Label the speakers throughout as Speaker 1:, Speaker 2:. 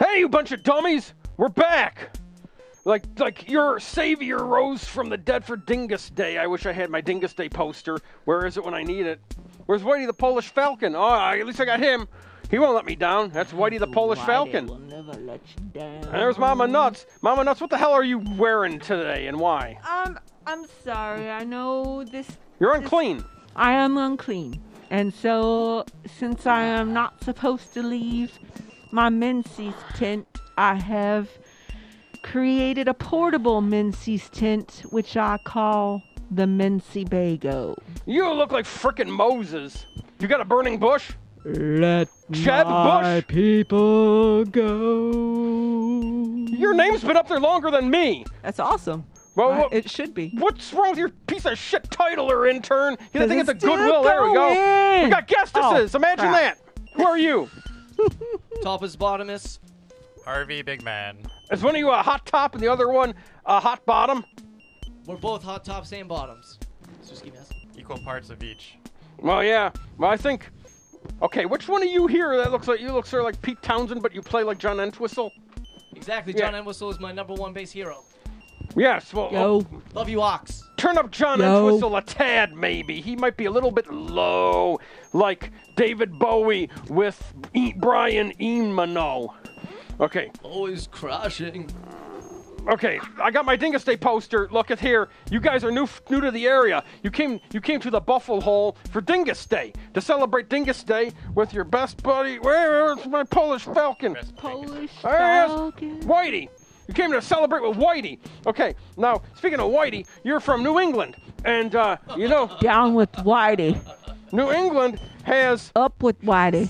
Speaker 1: Hey, you bunch of dummies! We're back! Like your savior rose from the dead for Dingus Day. I wish I had my Dingus Day poster. Where is it when I need it? Where's Whitey the Polish Falcon? Oh, at least I got him. He won't let me down. That's Whitey the Polish Falcon.
Speaker 2: Will never let you down.
Speaker 1: And there's Mama Nuts. Mama Nuts, what the hell are you wearing today and why?
Speaker 2: I'm sorry. I know this.
Speaker 1: You're unclean.
Speaker 2: I am unclean. And so, since I am not supposed to leave my Menzies tent, I have created a portable Menzies tent, which I call the Mency-Bago.
Speaker 1: You look like frickin' Moses. You got a burning bush?
Speaker 2: Let
Speaker 1: Jeb
Speaker 2: my
Speaker 1: Bush?
Speaker 2: people go.
Speaker 1: Your name's been up there longer than me.
Speaker 2: That's awesome.
Speaker 1: Well,
Speaker 2: It should be.
Speaker 1: what's wrong with your piece of shit titler, intern? You
Speaker 2: 'Cause
Speaker 1: think it's a
Speaker 2: it's still
Speaker 1: goodwill? There we go.
Speaker 2: going.
Speaker 1: We got guestesses.
Speaker 2: Oh,
Speaker 1: Imagine
Speaker 2: crap.
Speaker 1: that. Who are you?
Speaker 3: Toppest, bottomest.
Speaker 4: Harvey, big man.
Speaker 1: Is one of you a hot top and the other one a hot bottom?
Speaker 3: We're both hot tops and bottoms. So just keep asking.
Speaker 4: Equal parts of each.
Speaker 1: Well, yeah. Well, I think. Okay, which one of you here that looks like you look sort of like Pete Townsend, but you play like John Entwistle?
Speaker 3: Exactly.
Speaker 1: Yeah.
Speaker 3: John Entwistle is my #1 base hero.
Speaker 1: Yes. Well,
Speaker 2: Yo.
Speaker 3: Love you, Ox.
Speaker 1: turn up John
Speaker 2: Yo.
Speaker 1: Entwistle a tad, maybe. He might be a little bit low, like David Bowie with Brian Eno. Okay.
Speaker 3: Always crashing.
Speaker 1: Okay, I got my Dingus Day poster. Look at here. You guys are new to the area. You came to the Buffalo Hole for Dingus Day to celebrate Dingus Day with your best buddy. Where's my Polish Falcon?
Speaker 2: Polish
Speaker 1: There he is.
Speaker 2: Falcon.
Speaker 1: Whitey. You came to celebrate with Whitey. Okay, now speaking of Whitey, you're from New England, and you know
Speaker 2: Down with Whitey.
Speaker 1: New England has
Speaker 2: Up with Whitey.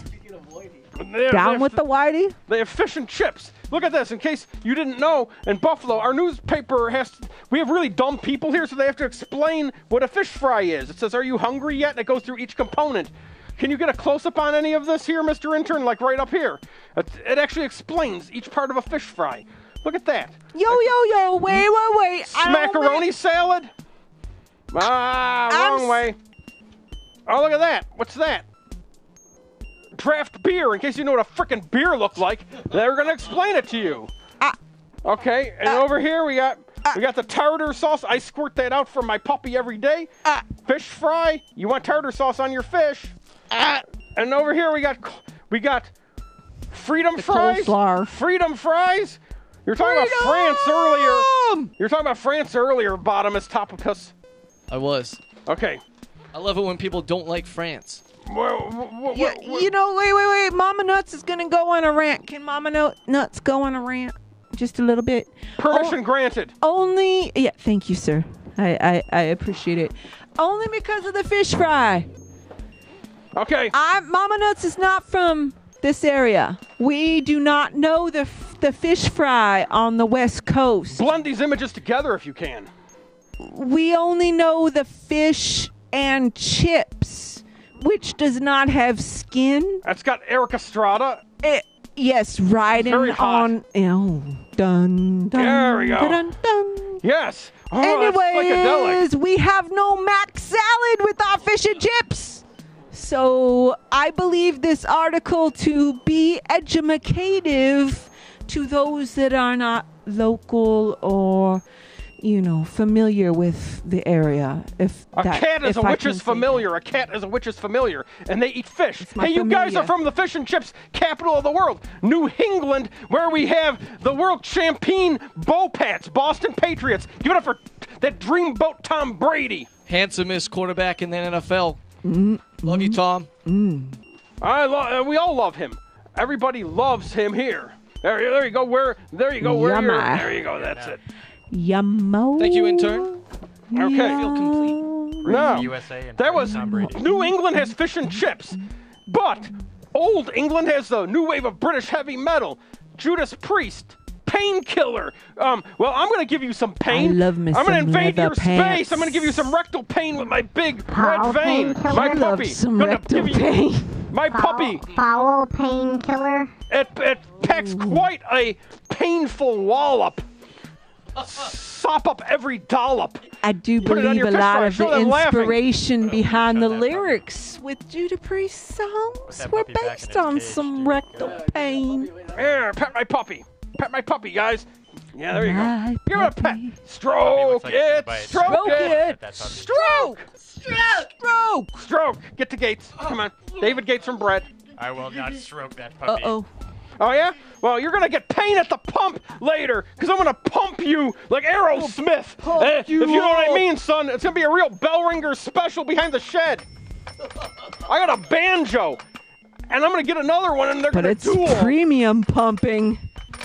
Speaker 2: Down with the Whitey.
Speaker 1: They have fish and chips. Look at this. In case you didn't know, in Buffalo, our newspaper we have really dumb people here, so they have to explain what a fish fry is. It says, "Are you hungry yet?" And it goes through each component. Can you get a close-up on any of this here, Mr. Intern? Like right up here. It actually explains each part of a fish fry. Look at that.
Speaker 2: Yo, wait.
Speaker 1: Macaroni salad? Wrong way. Oh, look at that. What's that? Draft beer, in case you know what a frickin' beer looked like. They're gonna explain it to you. Okay, and over here we got the tartar sauce. I squirt that out for my puppy every day. Fish fry. You want tartar sauce on your fish. And over here we got freedom fries.
Speaker 2: coleslaw.
Speaker 1: Freedom fries. You're talking about France earlier. You're talking about France earlier, Bottomist Topicus.
Speaker 3: I was.
Speaker 1: Okay.
Speaker 3: I love it when people don't like France.
Speaker 2: Yeah, you know, wait. Mama Nuts is gonna go on a rant. Can Mama Nuts go on a rant? Just a little bit.
Speaker 1: Permission granted.
Speaker 2: Only, yeah, thank you, sir. I appreciate it. Only because of the fish fry.
Speaker 1: Okay.
Speaker 2: Mama Nuts is not from this area. We do not know the fish fry on the West Coast.
Speaker 1: Blend these images together if you can.
Speaker 2: We only know the fish and chips, which does not have skin.
Speaker 1: That's got Eric Estrada.
Speaker 2: Yes, riding
Speaker 1: Very hot.
Speaker 2: on. Oh, dun, dun,
Speaker 1: There we go.
Speaker 2: Dun, dun.
Speaker 1: Yes. Oh, that's
Speaker 2: Anyways,
Speaker 1: psychedelic.
Speaker 2: we have no mac salad with our fish and chips. So I believe this article to be educative to those that are not local or, you know, familiar with the area.
Speaker 1: A cat is a witch's familiar. A cat is a witch's familiar. And they eat fish.
Speaker 2: my
Speaker 1: Hey, you guys
Speaker 2: familiar.
Speaker 1: are from the fish and chips capital of the world, New England, where we have the world champion Bopats, Boston Patriots. Give it up for that dreamboat Tom Brady.
Speaker 3: Handsomest quarterback in the NFL. Love you, Tom.
Speaker 1: We all love him. Everybody loves him here. There you go. There you go.
Speaker 2: Yummy.
Speaker 1: There you go. That's it.
Speaker 2: Yummo.
Speaker 3: Thank you, intern.
Speaker 1: Okay.
Speaker 3: I feel complete.
Speaker 1: No.
Speaker 4: USA and
Speaker 1: That was
Speaker 4: Tom Brady.
Speaker 1: New England has fish and chips, but Old England has the new wave of British heavy metal. Judas Priest, Painkiller. Well, I'm going to give you some pain.
Speaker 2: I love me
Speaker 1: I'm gonna
Speaker 2: some
Speaker 1: invade
Speaker 2: leather
Speaker 1: your
Speaker 2: pants.
Speaker 1: space. I'm going to give you some rectal pain with my big
Speaker 5: Foul
Speaker 1: red vein.
Speaker 5: painkiller?
Speaker 1: My
Speaker 2: I love
Speaker 1: puppy.
Speaker 2: some
Speaker 1: Gonna
Speaker 2: rectal
Speaker 1: give you-
Speaker 2: pain.
Speaker 1: My puppy.
Speaker 5: Foul painkiller.
Speaker 1: It packs quite a painful wallop. sop up every dollop.
Speaker 2: I do
Speaker 1: Put it on
Speaker 2: believe
Speaker 1: your
Speaker 2: a
Speaker 1: fish
Speaker 2: lot
Speaker 1: fry.
Speaker 2: of
Speaker 1: Show
Speaker 2: the
Speaker 1: them laughing.
Speaker 2: inspiration behind the
Speaker 4: Shut that puppy.
Speaker 2: lyrics with Judas Priest songs
Speaker 4: that
Speaker 2: were
Speaker 4: puppy back in
Speaker 2: based
Speaker 4: its
Speaker 2: on
Speaker 4: cage,
Speaker 2: some
Speaker 4: dude.
Speaker 2: rectal pain.
Speaker 1: Here, pet my puppy. Pet my puppy, guys. Yeah, there you
Speaker 2: My
Speaker 1: go. Give it a pet.
Speaker 2: puppy.
Speaker 1: Stroke
Speaker 4: looks like it's gonna
Speaker 1: it.
Speaker 4: bite.
Speaker 1: Stroke
Speaker 2: Stroke
Speaker 1: it.
Speaker 2: it.
Speaker 4: That puppy.
Speaker 1: Stroke.
Speaker 2: Stroke!
Speaker 1: Stroke. Get to Gates. Come on. David Gates from Bread.
Speaker 4: I will not stroke that puppy.
Speaker 2: Uh-oh.
Speaker 1: Oh, yeah? Well, you're going to get pain at the pump later because I'm going to pump you like Aerosmith. If you know what I mean, son. It's going to be a real bell ringer special behind the shed. I got a banjo. And I'm going to get another one and they're
Speaker 2: But
Speaker 1: going
Speaker 2: it's
Speaker 1: to duel.
Speaker 2: premium pumping.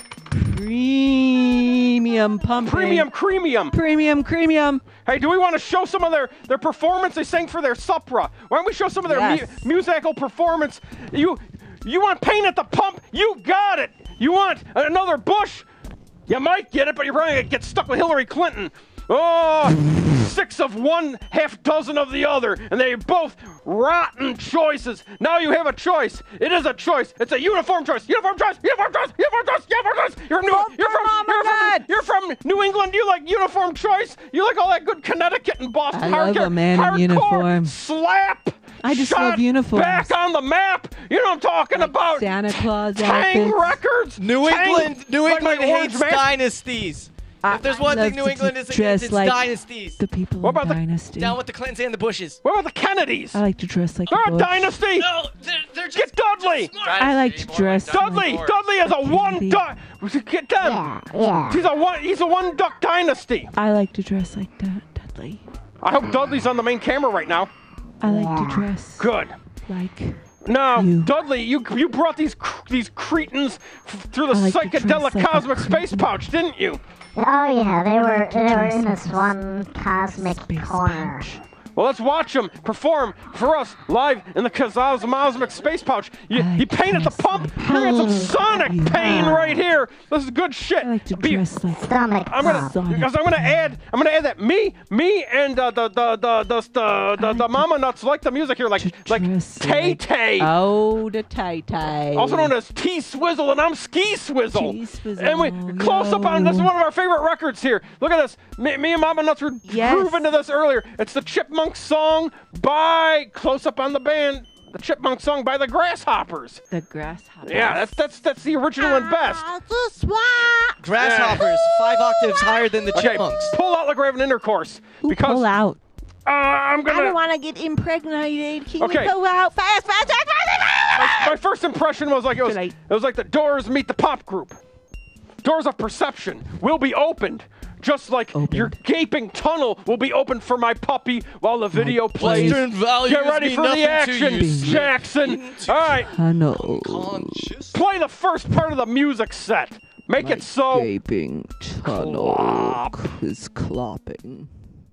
Speaker 2: Premium pumping.
Speaker 1: Premium. Hey, do we want to show some of their performance they sang for their Supra? Why don't we show some of their
Speaker 2: Yes.
Speaker 1: musical performance? You want pain at the pump? You got it. You want another Bush? You might get it, but you're probably going to get stuck with Hillary Clinton. Oh, 6 of one, half dozen of the other, and they both rotten choices. Now you have a choice. It is a choice. It's a uniform choice. Uniform choice. You're from New England. You like uniform choice. You like all that good Connecticut and Boston.
Speaker 2: I love
Speaker 1: hardcore,
Speaker 2: a man in
Speaker 1: hardcore
Speaker 2: uniform.
Speaker 1: Slap.
Speaker 2: I just
Speaker 1: shot
Speaker 2: love uniforms.
Speaker 1: Back on the map. You know what I'm talking about.
Speaker 2: Santa Claus
Speaker 1: Tang
Speaker 2: outfits.
Speaker 1: Records.
Speaker 3: New England
Speaker 1: Like my Orange
Speaker 3: hates
Speaker 1: Man.
Speaker 3: dynasties. If there's one
Speaker 2: love
Speaker 3: thing New
Speaker 2: to
Speaker 3: England is
Speaker 2: dress
Speaker 3: against, it's
Speaker 2: like
Speaker 3: dynasties.
Speaker 2: The people
Speaker 1: What
Speaker 2: in
Speaker 1: about the-
Speaker 2: Dynasty.
Speaker 3: Down with the Clintons and the Bushes.
Speaker 1: What about the Kennedys?
Speaker 2: I like to dress like
Speaker 1: They're
Speaker 2: a
Speaker 1: a
Speaker 2: Bush.
Speaker 1: dynasty.
Speaker 3: No, they're just
Speaker 1: Get Dudley.
Speaker 2: I like to dress
Speaker 1: Dudley is a one duck. Get them. He's a one duck dynasty.
Speaker 2: I like to dress like Dudley.
Speaker 1: I hope Dudley's on the main camera right now.
Speaker 2: I like to dress
Speaker 1: Good.
Speaker 2: like...
Speaker 1: No,
Speaker 2: You.
Speaker 1: Dudley, you brought these cretins through the
Speaker 2: I like to dress
Speaker 1: psychedelic
Speaker 2: like a
Speaker 1: cosmic space
Speaker 2: cretin.
Speaker 1: pouch, didn't you?
Speaker 5: Oh yeah, they were
Speaker 2: dress
Speaker 5: in
Speaker 2: like
Speaker 5: this one cosmic
Speaker 2: Space
Speaker 5: corner.
Speaker 2: pouch.
Speaker 1: Well, let's watch him perform for us live in the cosmic space pouch. He painted the pump. You're getting some sonic pain right here. This is good shit.
Speaker 2: I like to
Speaker 1: Be-
Speaker 2: dress like...
Speaker 5: Stomach
Speaker 1: I'm gonna
Speaker 5: pump.
Speaker 1: because I'm gonna add that me and the mama nuts like the music here like
Speaker 2: dress
Speaker 1: Tay
Speaker 2: like-
Speaker 1: Tay,
Speaker 2: Oh, the tie-tie.
Speaker 1: also known as T Swizzle, and I'm Ski Swizzle.
Speaker 2: T-Swizzle,
Speaker 1: And we close up on this is
Speaker 2: yo.
Speaker 1: one of our favorite records here. Look at this. Me and Mama Nuts were
Speaker 2: Yes.
Speaker 1: grooving to this earlier. It's the Chipmunk song by close up on the band. The Chipmunk song by the Grasshoppers.
Speaker 2: The grasshopper.
Speaker 1: Yeah, that's the original and best.
Speaker 3: Grasshoppers, 5 octaves higher than the
Speaker 1: Okay,
Speaker 3: Chipmunks.
Speaker 1: pull out like we're having intercourse because
Speaker 2: Pull out.
Speaker 1: I'm
Speaker 2: I
Speaker 1: gonna.
Speaker 2: don't want to get impregnated. Can
Speaker 1: Okay.
Speaker 2: we pull out fast?
Speaker 1: My first impression was like it was like the doors meet the pop group. Doors of perception will be opened. Just like your gaping tunnel will be open for my puppy while the video plays.
Speaker 3: Western values
Speaker 1: Get ready
Speaker 3: mean
Speaker 1: for the
Speaker 3: nothing to
Speaker 1: action,
Speaker 3: you,
Speaker 1: Jackson. All right,
Speaker 2: Tunnel.
Speaker 3: Conscious.
Speaker 1: play the first part of the music set. Make it so.
Speaker 2: Gaping tunnel
Speaker 1: Clop.
Speaker 2: is clopping.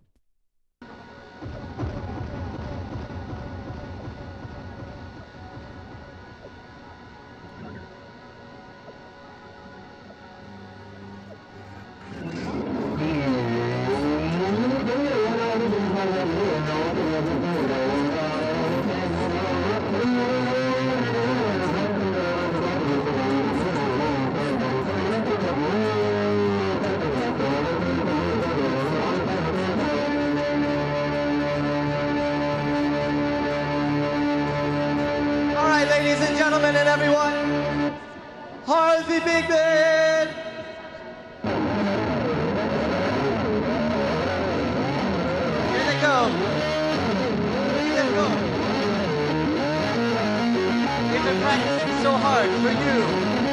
Speaker 3: All right, ladies and gentlemen and everyone, Harvey Big Man. Here they go. Here they go. They've been practicing so hard for you.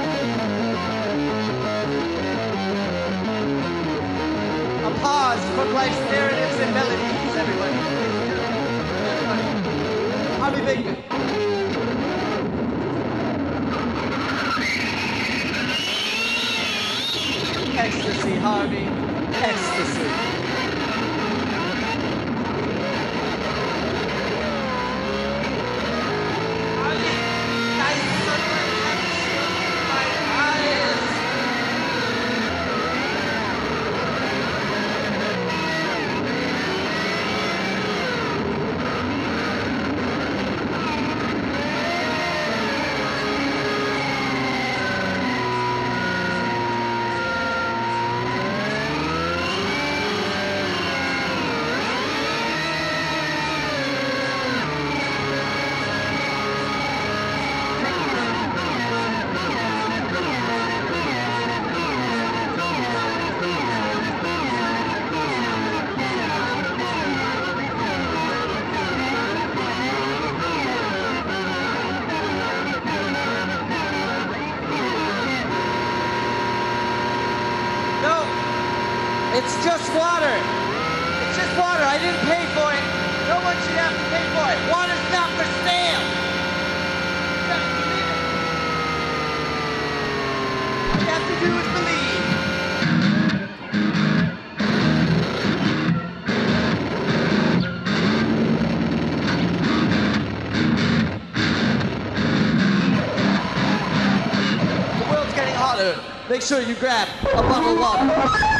Speaker 3: A pause for life's narratives and melodies, everybody. Harvey Big Man. Ecstasy, Harvey. Ecstasy. Harvey, nice sunlight has shielded my eyes. It's just water. It's just water. I didn't pay for it. No one should have to pay for it. Water's not for sale. You gotta believe it. All you have to do is believe. The world's getting hotter. Make sure you grab a bottle of water.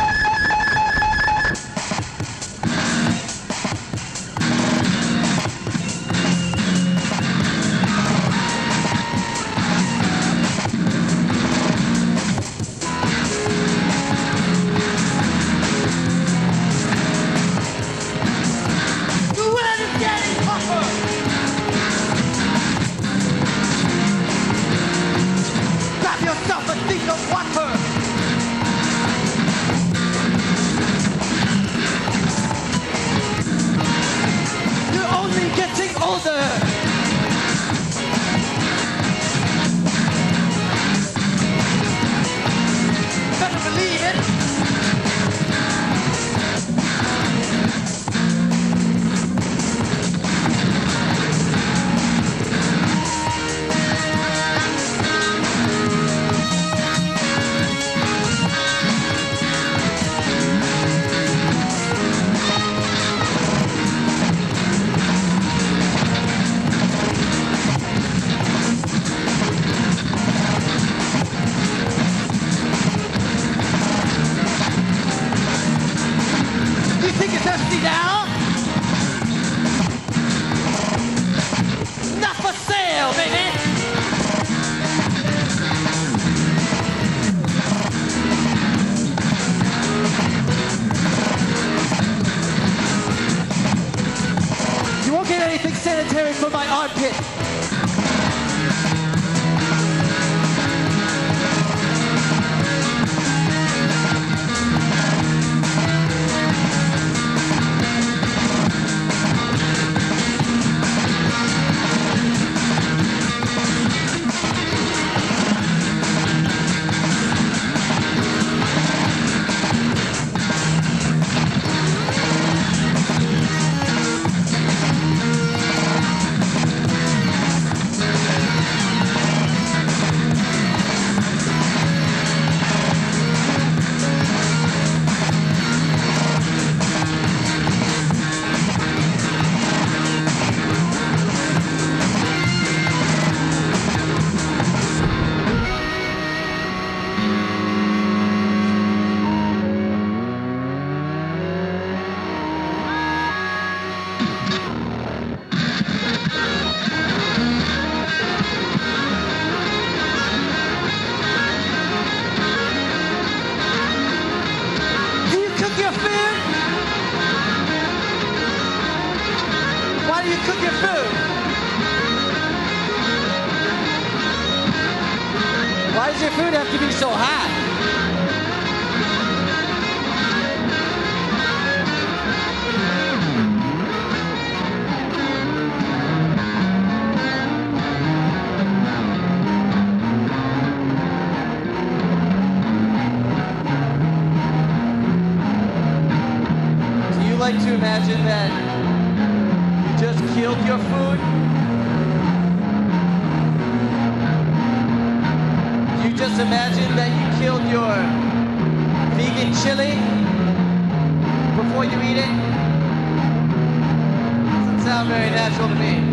Speaker 3: Sanitary for my armpit. Why does your food have to be so hot? Do you like to imagine that you just killed your food? Just imagine that you killed your vegan chili before you eat it. Doesn't sound very natural to me.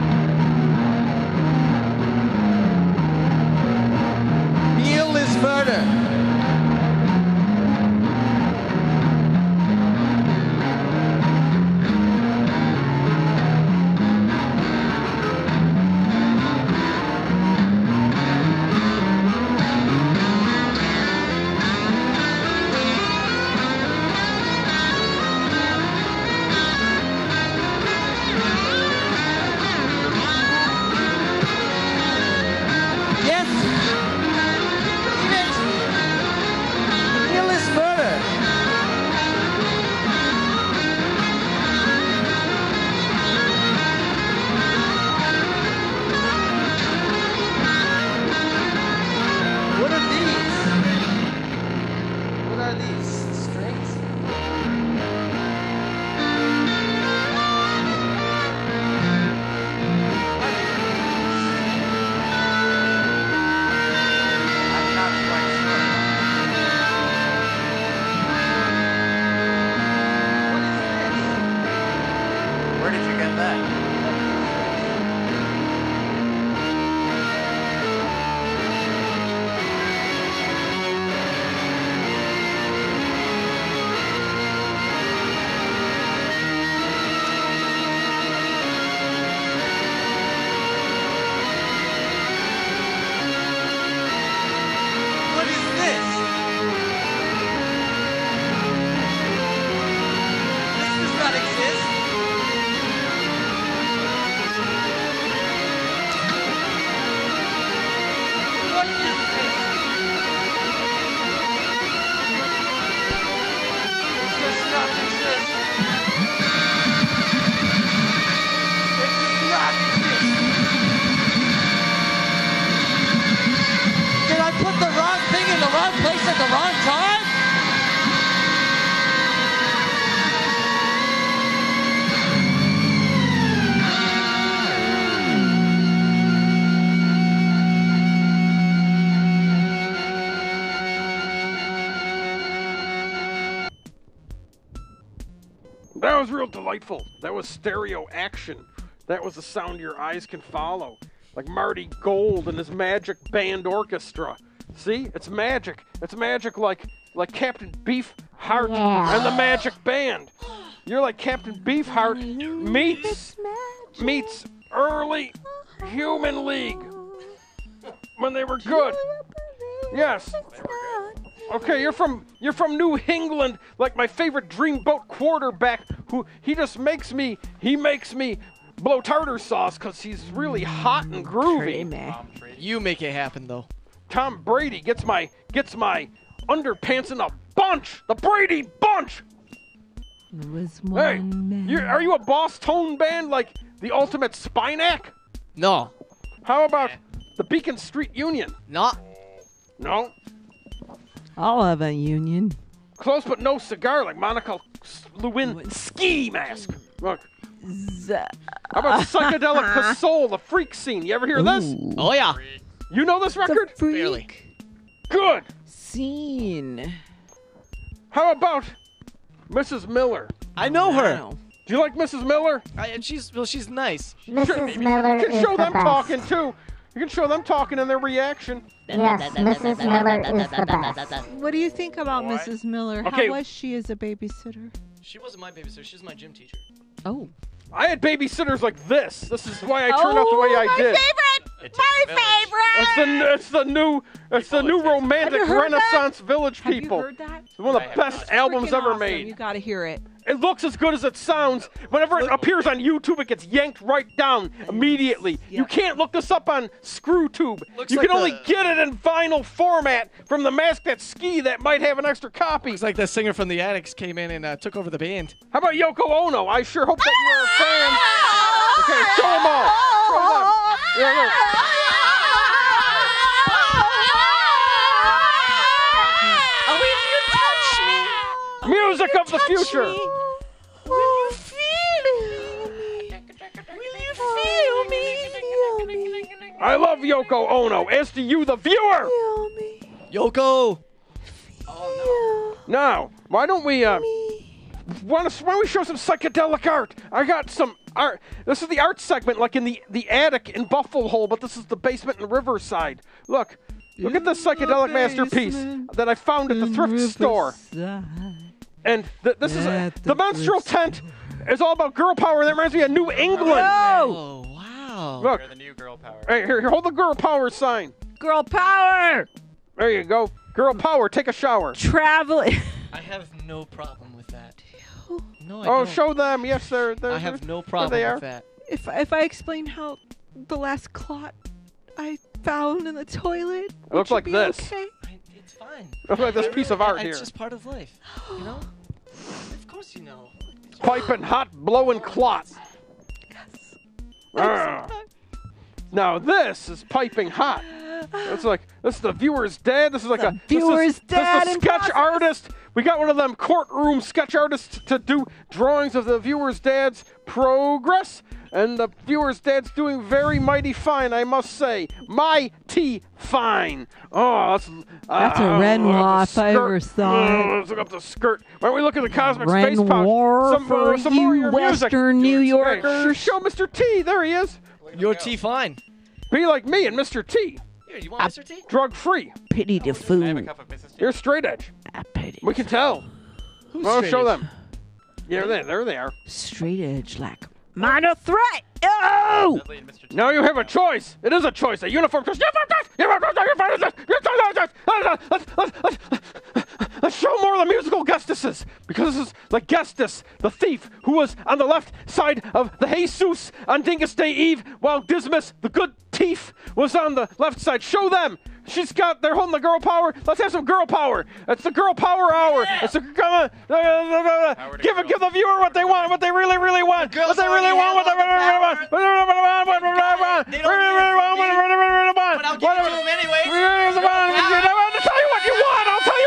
Speaker 3: Meal is murder. at the wrong time?
Speaker 1: That was real delightful. That was stereo action. That was the sound your eyes can follow. Like Marty Gold and his magic band orchestra. See? It's magic. It's magic like Captain Beefheart and the Magic Band. You're like Captain Beefheart meets early Human League when they were good. Yes. Okay, you're from New England, like my favorite dreamboat quarterback, who he makes me blow tartar sauce because he's really hot and groovy.
Speaker 6: You make it happen, though.
Speaker 1: Tom Brady gets my underpants in a bunch, the Brady Bunch.
Speaker 2: There was
Speaker 1: Hey,
Speaker 2: one man.
Speaker 1: are you a boss tone band like the Ultimate Spinac?
Speaker 6: No.
Speaker 1: How about the Beacon Street Union?
Speaker 6: Not.
Speaker 1: No.
Speaker 2: I'll have a union.
Speaker 1: Close but no cigar like Monica Lewin Ski Mask. Look. How about Psychedelic Pasol, the freak scene? You ever hear this?
Speaker 6: Oh, yeah.
Speaker 1: You know this record?
Speaker 6: Barely.
Speaker 1: Good.
Speaker 2: Scene.
Speaker 1: How about Mrs. Miller?
Speaker 6: I know her.
Speaker 2: Wow.
Speaker 1: Do you like Mrs. Miller?
Speaker 6: And she's nice.
Speaker 5: Mrs. Miller
Speaker 1: You can
Speaker 5: is
Speaker 1: show
Speaker 5: the
Speaker 1: them
Speaker 5: best.
Speaker 1: talking too. You can show them talking and their reaction.
Speaker 5: Yes, Mrs. Miller is the best.
Speaker 2: What do you think about Mrs. Miller?
Speaker 1: Okay.
Speaker 2: How was she as a babysitter?
Speaker 6: She wasn't my babysitter. She was my gym teacher.
Speaker 2: Oh.
Speaker 1: I had babysitters like this. This is why I turned out the way I did.
Speaker 4: It takes a village.
Speaker 1: It's the new romantic
Speaker 2: Have you heard
Speaker 1: Renaissance Village
Speaker 2: Have
Speaker 1: people.
Speaker 2: you heard that?
Speaker 1: It's one of the
Speaker 4: I have
Speaker 1: best
Speaker 4: not.
Speaker 1: albums
Speaker 2: Freaking
Speaker 1: ever
Speaker 2: awesome.
Speaker 1: made.
Speaker 2: You gotta hear it.
Speaker 1: It looks as good as it sounds. Whenever it appears on YouTube, it gets yanked right down immediately. You can't look this up on ScrewTube.
Speaker 6: Looks
Speaker 1: You
Speaker 6: like
Speaker 1: can only
Speaker 6: the-
Speaker 1: get it in vinyl format from the Mask That Ski that might have an extra copy.
Speaker 6: It's like the singer from the Addicts came in and took over the band.
Speaker 1: How about Yoko Ono? I sure hope that you're a fan. Okay, show them all. Show them. Yeah, look. Music of the future.
Speaker 2: Will you feel me?
Speaker 1: I love Yoko Ono, as do you, the viewer.
Speaker 6: Yoko!
Speaker 1: Now, why don't we why don't we show some psychedelic art? I got some art. This is the art segment, like in the attic in Buffalo Hole, but this is the basement in Riverside. Look at this psychedelic masterpiece that I found at the thrift store. And this is the menstrual tent is all about girl power. That reminds me of New England.
Speaker 6: Oh, wow.
Speaker 1: Look,
Speaker 4: You're the new girl power.
Speaker 1: hey, here, hold the girl power sign.
Speaker 2: Girl power!
Speaker 1: There you go. Girl power, take a shower.
Speaker 2: Traveling.
Speaker 6: I have no problem with that. No, I
Speaker 1: Oh,
Speaker 6: don't.
Speaker 1: show them. Yes, they're
Speaker 6: I have no
Speaker 1: there
Speaker 6: problem
Speaker 1: they are.
Speaker 6: with that.
Speaker 2: If I explain how the last clot I found in the toilet,
Speaker 1: It looks like this.
Speaker 2: Okay?
Speaker 6: It's fine.
Speaker 1: Look like this piece of art here.
Speaker 6: It's just part of life. You know? Of course you know.
Speaker 1: Piping hot, blowing clot. Ah. Now this is piping hot. It's like this is the viewer's dad. This is like a
Speaker 2: viewer's dad
Speaker 1: This is
Speaker 2: in
Speaker 1: a sketch
Speaker 2: process.
Speaker 1: artist. We got one of them courtroom sketch artists to do drawings of the viewer's dad's progress, and the viewer's dad's doing very mighty fine, I must say. Mighty fine. Oh,
Speaker 2: That's a Renoir if I ever
Speaker 1: skirt.
Speaker 2: saw it.
Speaker 1: Oh, let's look up the skirt. Why don't we look at the Cosmic Space Pouch?
Speaker 2: Renoir for
Speaker 1: some more of
Speaker 2: you
Speaker 1: your music.
Speaker 2: Western New
Speaker 1: Hey,
Speaker 2: Yorkers.
Speaker 1: show Mr. T. There he is.
Speaker 6: Your tea fine.
Speaker 1: Be like me and Mr. T.
Speaker 6: Here, you want Mr. T?
Speaker 1: Drug free.
Speaker 2: Pity the
Speaker 4: I have a
Speaker 2: food.
Speaker 4: cup of Mrs. T.
Speaker 1: You're straight edge.
Speaker 2: I pity.
Speaker 1: We can tell.
Speaker 6: Who's
Speaker 1: Oh,
Speaker 6: straight
Speaker 1: show
Speaker 6: edge?
Speaker 1: them. Yeah, there they are.
Speaker 2: Straight edge like minor threat. Oh!
Speaker 4: Dudley and Mr. T.
Speaker 1: Now you have a choice. It is a choice. A uniform choice. Let's show more of the musical guestesses, because this is the guestess, the thief, who was on the left side of the Jesus on Dingus Day Eve, while Dismas, the good thief, was on the left side. Show them. They're holding the girl power. Let's have some girl power. It's the girl power hour. It's the give the viewer what they want, what they really want, what they really want, what they really want, what they really want,
Speaker 6: But I'll give it to them anyway.
Speaker 1: I'll tell you what you want. I'll tell you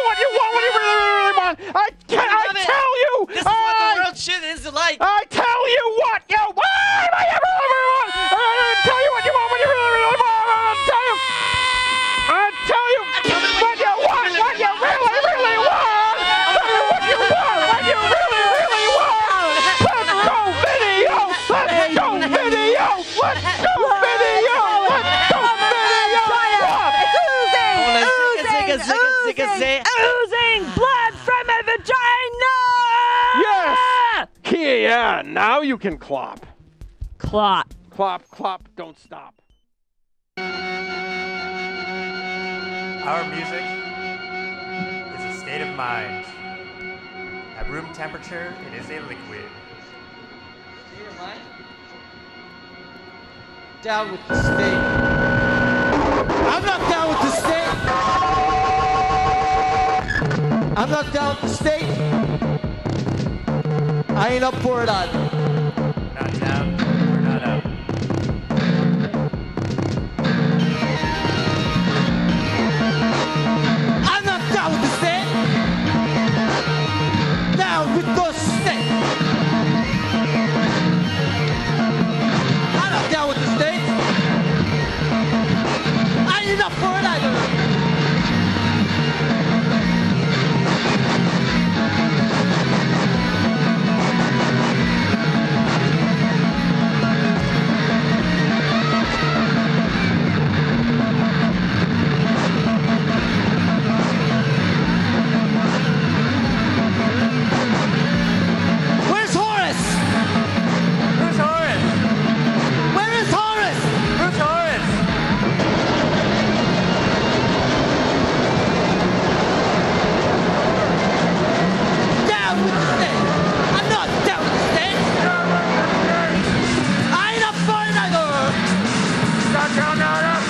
Speaker 2: oozing blood from a vagina!
Speaker 1: Yes! Yeah, now you can clop.
Speaker 2: Clop.
Speaker 1: Clop, clop, don't stop.
Speaker 4: Our music is a state of mind. At room temperature, it is a liquid.
Speaker 3: State of mind? Down with the state. I'm not down with the state. I'm not down with the state. I ain't up for it either.
Speaker 4: Not down, we're not up.
Speaker 3: I'm not down with the state. Down with the state. I'm not down with the state. I ain't up for it either. Where's Horace?
Speaker 4: Who's Horace?
Speaker 3: Where is Horace?
Speaker 4: Who's Horace?
Speaker 3: Down with the state. I'm not down with the state. I ain't up for it either.
Speaker 4: Not down, not up.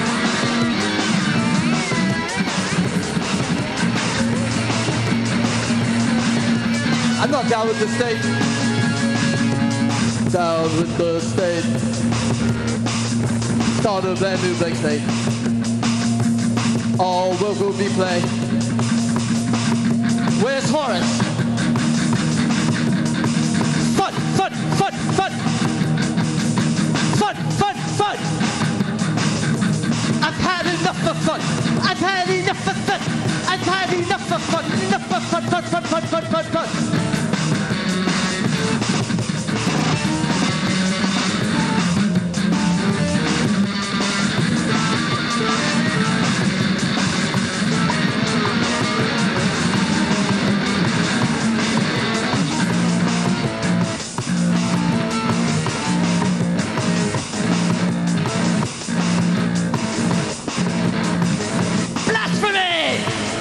Speaker 3: I'm not down with the state. Down with the state. Start a brand new blank state. All work will be play. Where's Horace? Fun, fun, fun, fun. Fun, fun, fun. I've had enough of fun. I've had enough of fun. I've had enough of fun. Enough of fun, fun, fun, fun, fun, fun, fun. Blasphemy!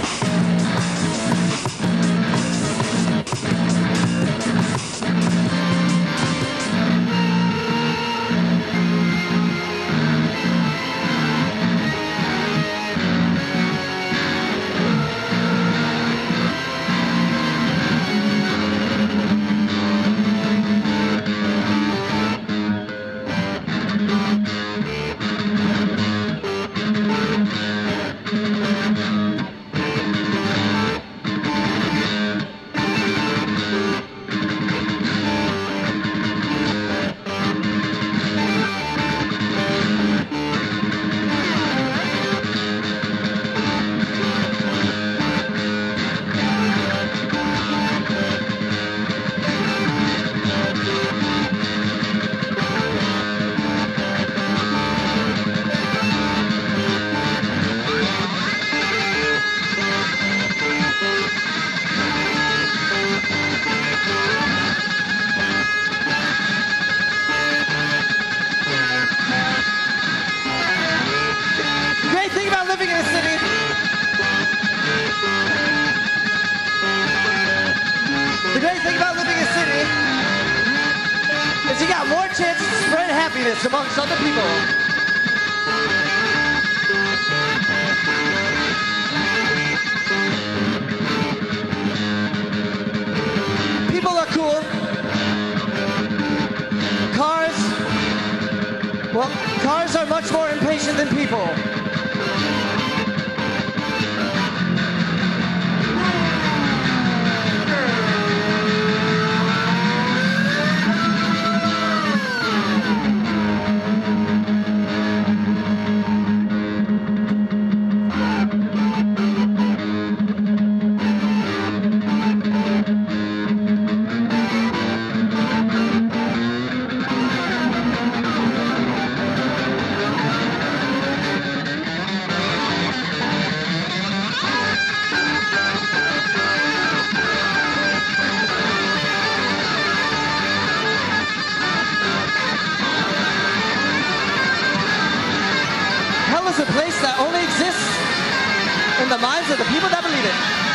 Speaker 3: Great thing about living in a city. The great thing about living in a city is you got more chances to spread happiness amongst other people. People are cool. Cars are much more impatient than people. the minds of the people that believe it.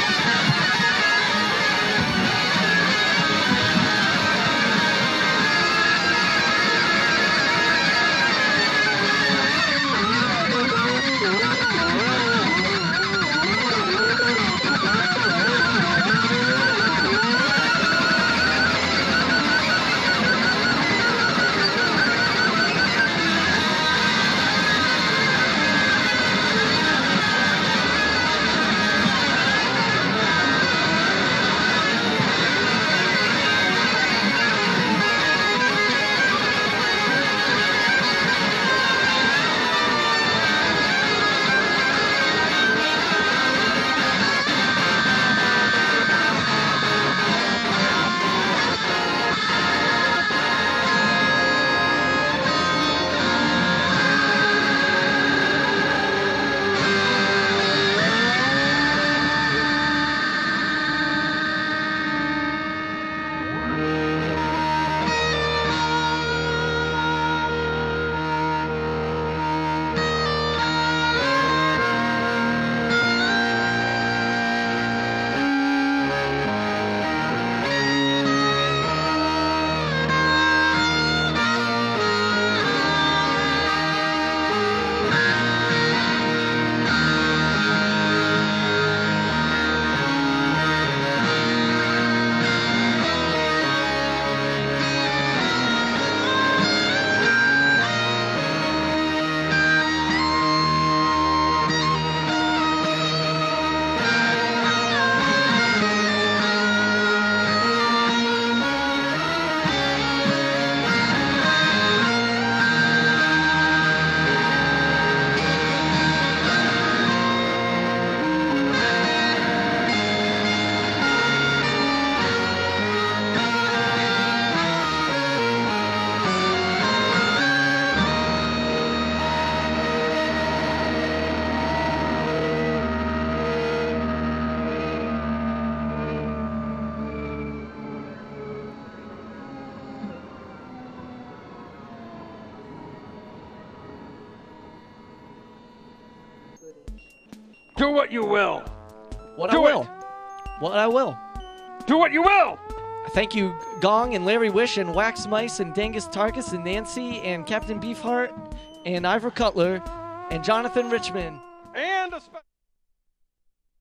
Speaker 1: Do what you will.
Speaker 7: What
Speaker 1: Do
Speaker 7: I will.
Speaker 1: it.
Speaker 7: What I will.
Speaker 1: Do what you will.
Speaker 7: Thank you, Gong and Larry Wish and Wax Mice and Dangus Tarkus and Nancy and Captain Beefheart and Ivor Cutler and Jonathan Richmond.
Speaker 1: And a